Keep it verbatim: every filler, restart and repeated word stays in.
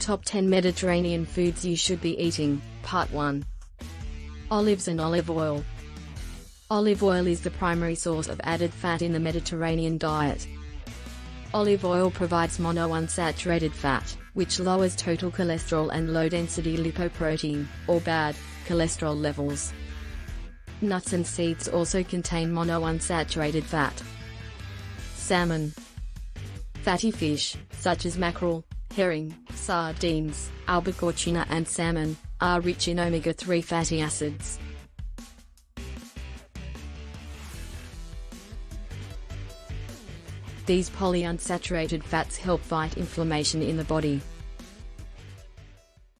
Top ten Mediterranean Foods You Should Be Eating, Part one. Olives and olive oil. Olive oil is the primary source of added fat in the Mediterranean diet. Olive oil provides monounsaturated fat, which lowers total cholesterol and low-density lipoprotein, or bad, cholesterol levels. Nuts and seeds also contain monounsaturated fat. Salmon. Fatty fish, such as mackerel, herring, sardines, albacore tuna and salmon, are rich in omega three fatty acids. These polyunsaturated fats help fight inflammation in the body.